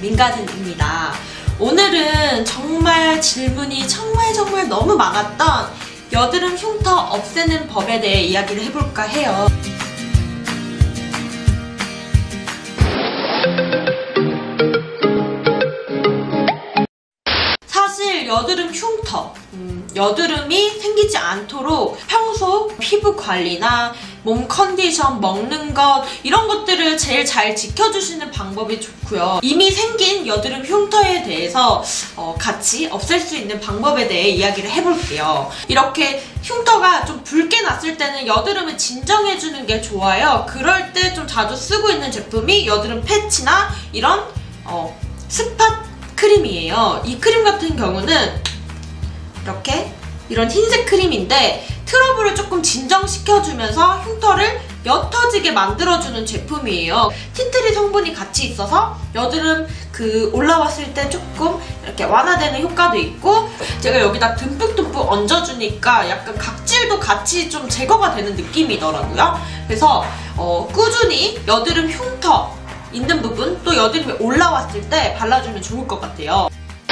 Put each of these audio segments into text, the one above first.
민가든입니다. 오늘은 정말 질문이 정말 너무 많았던 여드름 흉터 없애는 법에 대해 이야기를 해볼까 해요. 사실 여드름 흉터, 여드름이 생기지 않도록 평소 피부 관리나 몸 컨디션, 먹는 것 이런 것들을 제일 잘 지켜주시는 방법이 좋고요. 이미 생긴 여드름 흉터에 대해서 같이 없앨 수 있는 방법에 대해 이야기를 해볼게요. 이렇게 흉터가 좀 붉게 났을 때는 여드름을 진정해주는 게 좋아요. 그럴 때 좀 자주 쓰고 있는 제품이 여드름 패치나 이런 스팟 크림이에요. 이 크림 같은 경우는 이렇게 이런 흰색 크림인데 트러블을 조금 진정시켜주면서 흉터를 옅어지게 만들어주는 제품이에요. 티트리 성분이 같이 있어서 여드름 올라왔을 때 조금 이렇게 완화되는 효과도 있고, 제가 여기다 듬뿍듬뿍 얹어주니까 약간 각질도 같이 좀 제거가 되는 느낌이더라고요. 그래서 꾸준히 여드름 흉터 있는 부분, 또 여드름이 올라왔을 때 발라주면 좋을 것 같아요.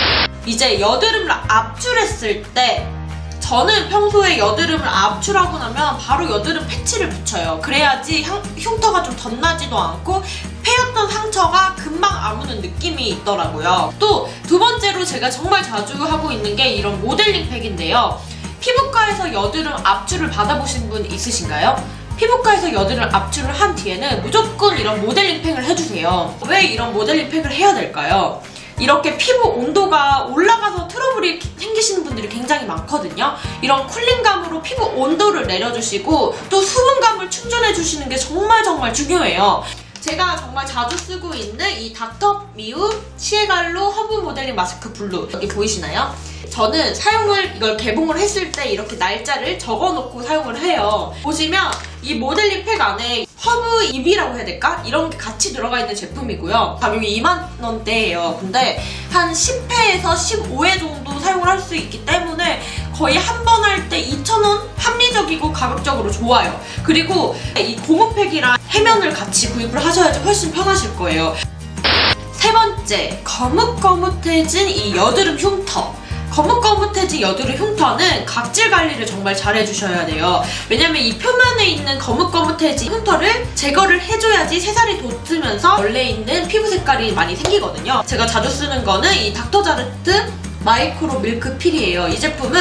이제 여드름을 압출했을 때, 저는 평소에 여드름을 압출하고 나면 바로 여드름 패치를 붙여요. 그래야지 흉터가 좀 덧나지도 않고 패였던 상처가 금방 아무는 느낌이 있더라고요. 또 두 번째로 제가 정말 자주 하고 있는 게 이런 모델링 팩인데요. 피부과에서 여드름 압출을 받아보신 분 있으신가요? 피부과에서 여드름 압출을 한 뒤에는 무조건 이런 모델링 팩을 해주세요. 왜 이런 모델링 팩을 해야 될까요? 이렇게 피부 온도가 올라가서 트러블이 생기시는 분들이 굉장히 많거든요. 이런 쿨링감으로 피부 온도를 내려주시고 또 수분감을 충전해주시는 게 정말 중요해요. 제가 정말 자주 쓰고 있는 이 닥터 미우 시에갈로 허브 모델링 마스크 블루, 여기 보이시나요? 저는 이걸 개봉을 했을 때 이렇게 날짜를 적어놓고 사용을 해요. 보시면 이 모델링 팩 안에 허브 잎이라고 해야 될까? 이런 게 같이 들어가 있는 제품이고요. 가격이 2만원대예요. 근데 한 10회에서 15회 정도 사용을 할 수 있기 때문에 거의 한 번 할 때 2,000원? 합리적이고 가격적으로 좋아요. 그리고 이 고무팩이랑 해면을 같이 구입을 하셔야지 훨씬 편하실 거예요. 세 번째, 거뭇거뭇해진 이 여드름 흉터. 거뭇거뭇해진 여드름 흉터는 각질 관리를 정말 잘 해주셔야 돼요. 왜냐면 이 표면에 있는 거뭇거뭇해진 흉터를 제거를 해줘야지 새살이 돋으면서 원래 있는 피부 색깔이 많이 생기거든요. 제가 자주 쓰는 거는 이 닥터자르트 마이크로 밀크 필이에요. 이 제품은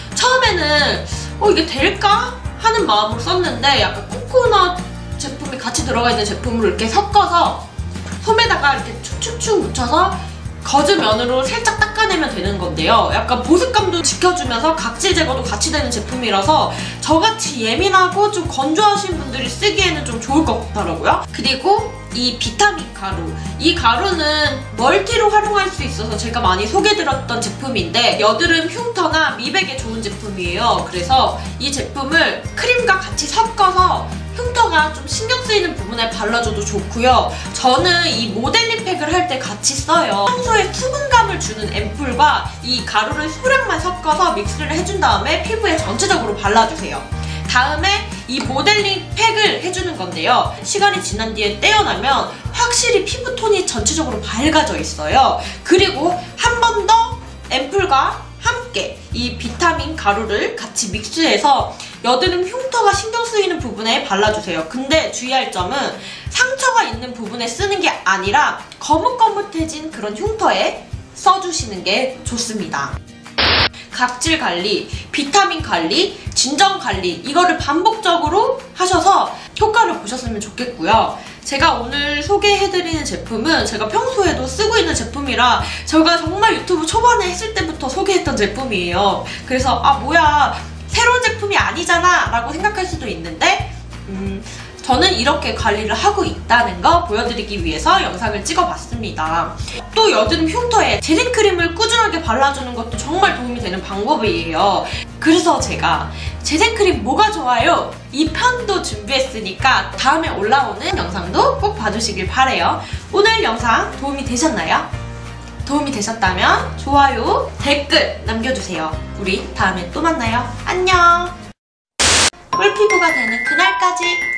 처음에는 이게 될까? 하는 마음으로 썼는데 약간 코코넛 제품이 같이 들어가 있는 제품으로 이렇게 섞어서 솜에다가 이렇게 축축축 묻혀서 거즈면으로 살짝 닦아내면 되는 건데요. 약간 보습감도 지켜주면서 각질 제거도 같이 되는 제품이라서 저같이 예민하고 좀 건조하신 분들이 쓰기에는 좀 좋을 것 같더라고요. 그리고 이 비타민 가루. 이 가루는 멀티로 활용할 수 있어서 제가 많이 소개해드렸던 제품인데 여드름 흉터나 미백에 좋은 제품이에요. 그래서 이 제품을 크림과 같이 섞어서 흉터가 좀 신경 쓰이는 부분에 발라줘도 좋고요. 저는 이 모델링 팩을 할 때 같이 써요. 평소에 수분감을 주는 앰플과 이 가루를 소량만 섞어서 믹스를 해준 다음에 피부에 전체적으로 발라주세요. 다음에 이 모델링 팩을 해주는 건데요. 시간이 지난 뒤에 떼어나면 확실히 피부톤이 전체적으로 밝아져 있어요. 그리고 한 번 더 앰플과 함께 이 비타민 가루를 같이 믹스해서 여드름 흉터가 신경 쓰이는 부분에 발라주세요. 근데 주의할 점은 상처가 있는 부분에 쓰는 게 아니라 거뭇거뭇해진 그런 흉터에 써주시는 게 좋습니다. 각질 관리, 비타민 관리, 진정 관리 이거를 반복적으로 하셔서 효과를 보셨으면 좋겠고요. 제가 오늘 소개해드리는 제품은 제가 평소에도 쓰고 있는 제품이라 제가 정말 유튜브 초반에 했을 때부터 소개했던 제품이에요. 그래서 뭐야 새로운 제품이 아니잖아 라고 생각할 수도 있는데 저는 이렇게 관리를 하고 있다는 거 보여드리기 위해서 영상을 찍어봤습니다. 또 여드름 흉터에 재생크림을 꾸준하게 발라주는 것도 정말 도움이 되는 방법이에요. 그래서 제가 재생크림 뭐가 좋아요? 이 편도 준비했으니까 다음에 올라오는 영상도 꼭 봐주시길 바래요. 오늘 영상 도움이 되셨나요? 도움이 되셨다면 좋아요, 댓글 남겨주세요. 우리 다음에 또 만나요. 안녕! 꿀피부가 되는 그날까지